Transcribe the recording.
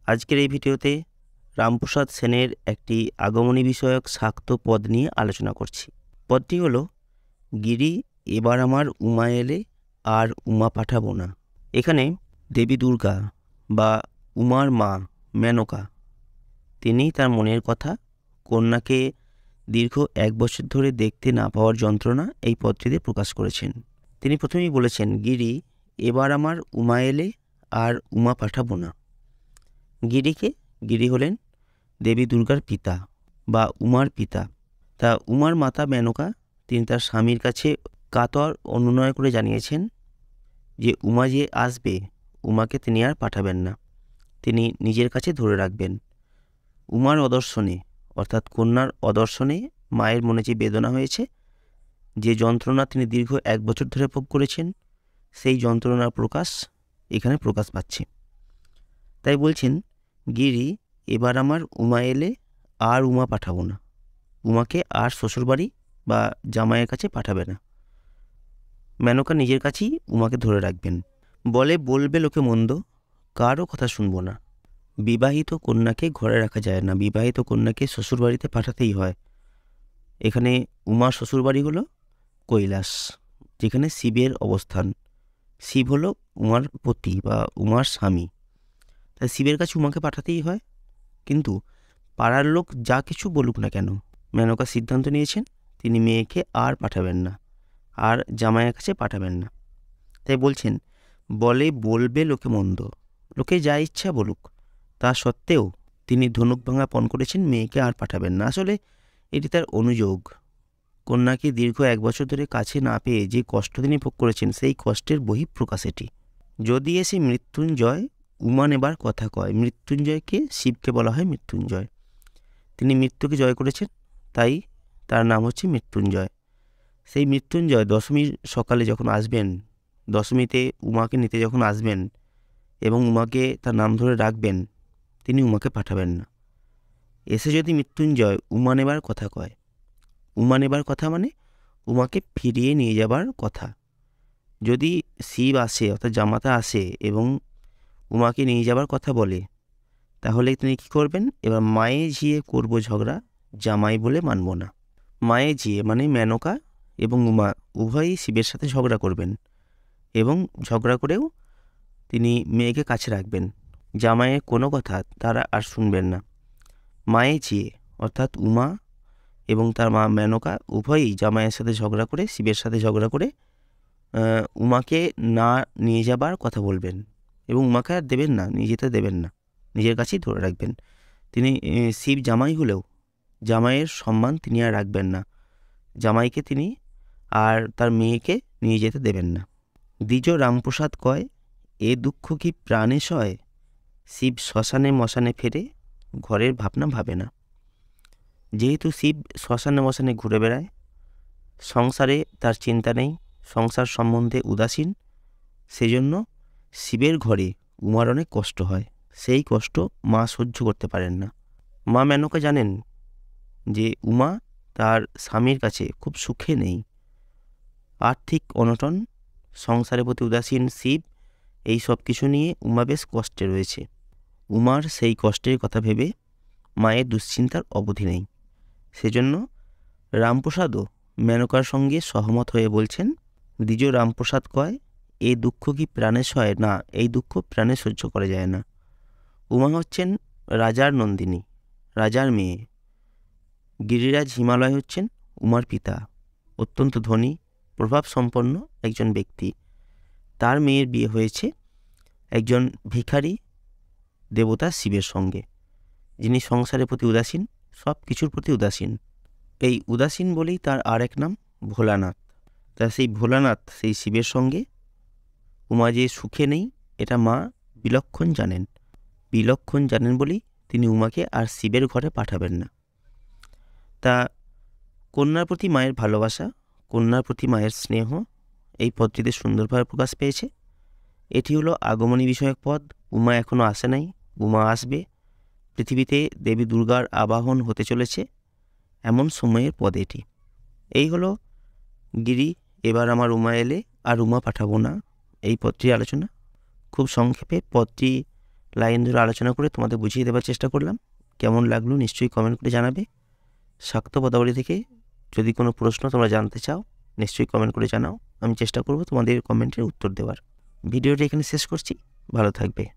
আজকের এই ভিডিওতে রামপ্রসাদ সেনের একটি আগমনী বিষয়ক শাক্ত পদ নিয়ে আলোচনা করছি। পদটি হলো, গিরি এবার আমার উমা এলে আর উমা পাঠাবো না। এখানে দেবী দুর্গা বা উমার মা মেনকা তিনি তার মনের কথা, কন্যাকে দীর্ঘ 1 বছর ধরে দেখতে না পাওয়ার যন্ত্রণা এই পদটিতে প্রকাশ করেছেন। তিনি প্রথমেই বলেছেন, গিরি এবার আমার উমা এলে আর উমা পাঠাবো না। গিরি হলেন দেবী দুর্গার পিতা বা উমার পিতা। তা উমার মাতা মেনকা তিনি তার স্বামীর কাছে কাতর অনুনয় করে জানিয়েছেন যে উমা যে আসবে, উমাকে তিনি আর পাঠাবেন না, তিনি নিজের কাছে ধরে রাখবেন। উমার অদর্শনে অর্থাৎ কন্যার অদর্শনে মায়ের মনে যে বেদনা হয়েছে, যে যন্ত্রণা তিনি দীর্ঘ 1 বছর ধরে ভোগ করেছেন, সেই যন্ত্রণার প্রকাশ এখানে প্রকাশ পাচ্ছে। তাই বলছেন, গিরি এবার আমার উমা এলে আর উমা পাঠাবো না, উমাকে আর শ্বশুরবাড়ি বা জামাইয়ের কাছে পাঠাবে না। মেনকা নিজের কাছেই উমাকে ধরে রাখবেন। বলবে লোকে মন্দ, কারও কথা শুনবো না। বিবাহিত কন্যাকে ঘরে রাখা যায় না, বিবাহিত কন্যাকে শ্বশুরবাড়িতে পাঠাতেই হয়। এখানে উমার শ্বশুরবাড়ি হলো কৈলাস, যেখানে শিবের অবস্থান। শিব হলো উমার পতি বা উমার স্বামী, তাই শিবের কাছে উমাকে পাঠাতেই হয়। কিন্তু পাড়ার লোক যা কিছু বলুক না কেন, মেনকা সিদ্ধান্ত নিয়েছেন তিনি মেয়েকে আর পাঠাবেন না, আর জামাইয়ের কাছে পাঠাবেন না। তাই বলছেন, বলবে লোকে মন্দ, লোকে যা ইচ্ছা বলুক, তা সত্ত্বেও তিনি ধনুক ভাঙা পণ করেছেন মেয়েকে আর পাঠাবেন না। আসলে এটি তার অনুযোগ। কন্যাকে দীর্ঘ 1 বছর ধরে কাছে না পেয়ে যে কষ্ট তিনি ভোগ করেছেন, সেই কষ্টের বহিঃপ্রকাশ এটি। যদি এসে মৃত্যুঞ্জয় উমা নেবার কথা কয়, মৃত্যুঞ্জয়কে শিবকে বলা হয় মৃত্যুঞ্জয়। তিনি মৃত্যুকে জয় করেছেন, তাই তার নাম হচ্ছে মৃত্যুঞ্জয়। সেই মৃত্যুঞ্জয় দশমীর সকালে যখন আসবেন, দশমীতে উমাকে নিতে যখন আসবেন এবং উমাকে তার নাম ধরে রাখবেন, তিনি উমাকে পাঠাবেন না। এসে যদি মৃত্যুঞ্জয় উমা নেবার কথা কয়, উমা নেবার কথা মানে উমাকে ফিরিয়ে নিয়ে যাবার কথা। যদি শিব আসে অর্থাৎ জামাতা আসে এবং উমাকে নিয়ে যাবার কথা বলে, তাহলে তিনি কী করবেন? এবার মায়ে ঝিয়ে করব ঝগড়া, জামাই বলে মানব না। মায়ে ঝিয়ে মানে মেনকা এবং উমা উভয়ই শিবের সাথে ঝগড়া করবেন এবং ঝগড়া করেও তিনি মেয়েকে কাছে রাখবেন। জামাইয়ের কোনো কথা তারা আর শুনবেন না। মায়ে ঝিয়ে অর্থাৎ উমা এবং তার মা মেনকা উভয়ই জামাইয়ের সাথে ঝগড়া করে, শিবের সাথে ঝগড়া করে উমাকে না নিয়ে যাবার কথা বলবেন এবং উমাকে আর দেবেন না, নিয়ে যেতে দেবেন না, নিজের কাছেই ধরে রাখবেন। তিনি শিব জামাই হলেও জামাইয়ের সম্মান তিনি আর রাখবেন না, জামাইকে তিনি আর তার মেয়েকে নিয়ে যেতে দেবেন না। দ্বিজ রামপ্রসাদ কয়, এ দুঃখ কি প্রাণে সয়, শিব শ্মশানে মশানে ফেরে, ঘরের ভাবনা ভাবে না। যেহেতু শিব শ্মশানে মশানে ঘুরে বেড়ায়, সংসারে তার চিন্তা নেই, সংসার সম্বন্ধে উদাসীন, সেজন্য শিবের ঘরে উমার অনেক কষ্ট হয়। সেই কষ্ট মা সহ্য করতে পারেন না। মা মেনকা জানেন যে উমা তার স্বামীর কাছে খুব সুখে নেই, আর্থিক অনটন, সংসারের প্রতি উদাসীন শিব, এই সব কিছু নিয়ে উমা বেশ কষ্টে রয়েছে। উমার সেই কষ্টের কথা ভেবে মায়ের দুশ্চিন্তার অবধি নেই। সেজন্য রামপ্রসাদও মেনকার সঙ্গে সহমত হয়ে বলছেন, দ্বিজ রামপ্রসাদ কয়, এ দুঃখ কি প্রাণে সয় না, এই দুঃখ প্রাণে সহ্য করা যায় না। উমা হচ্ছেন রাজার নন্দিনী, রাজার মেয়ে। গিরিরাজ হিমালয় হচ্ছেন উমার পিতা, অত্যন্ত ধনী প্রভাবসম্পন্ন একজন ব্যক্তি। তার মেয়ের বিয়ে হয়েছে একজন ভিখারি দেবতা শিবের সঙ্গে, যিনি সংসারের প্রতি উদাসীন, সব কিছুর প্রতি উদাসীন। এই উদাসীন বলেই তার আরেক নাম ভোলানাথ। তা সেই ভোলানাথ, সেই শিবের সঙ্গে উমা যে সুখে নেই, এটা মা বিলক্ষণ জানেন বলেই তিনি উমাকে আর শিবের ঘরে পাঠাবেন না। তা কন্যার প্রতি মায়ের ভালোবাসা, কন্যার প্রতি মায়ের স্নেহ এই পদটিতে সুন্দরভাবে প্রকাশ পেয়েছে। এটি হলো আগমনী বিষয়ক পদ। উমা এখনও আসে নাই, উমা আসবে। পৃথিবীতে দেবী দুর্গার আবাহন হতে চলেছে, এমন সময়ের পদ এটি। এই হলো গিরি এবার আমার উমা এলে আর উমা পাঠাবো না, এই পদটির আলোচনা। খুব সংক্ষেপে পদটি লাইন ধরে আলোচনা করে তোমাদের বুঝিয়ে দেওয়ার চেষ্টা করলাম। কেমন লাগলো নিশ্চয়ই কমেন্ট করে জানাবে। শাক্ত পদাবলী থেকে যদি কোনো প্রশ্ন তোমরা জানতে চাও নিশ্চয়ই কমেন্ট করে জানাও। আমি চেষ্টা করব তোমাদের কমেন্টের উত্তর দেওয়ার। ভিডিওটি এখানে শেষ করছি। ভালো থাকবে।